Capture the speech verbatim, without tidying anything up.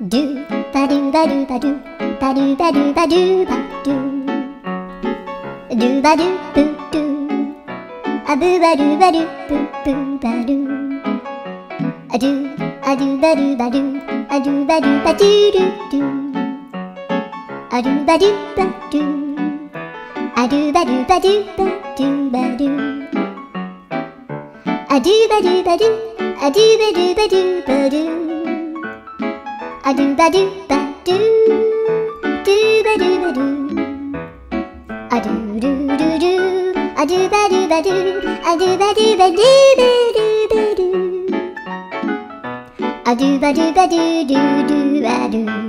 ドゥバドゥバドゥバドゥバドゥバドゥバドゥバドゥドゥバドゥブドゥアブバドゥバドゥブブバドゥアドゥアドゥバドゥバドゥアドゥバドゥバドゥドゥドゥアドゥバドゥバドゥアドゥバドゥバドゥバドゥバドゥアドゥバドゥバドゥアドゥバドゥバドゥバドゥアドゥバドゥバドゥドゥバドゥバドゥアドゥルルルアドゥバドゥバドゥアドゥバドゥバドゥバドゥバドゥアドゥバドゥバドゥドゥドゥアドゥ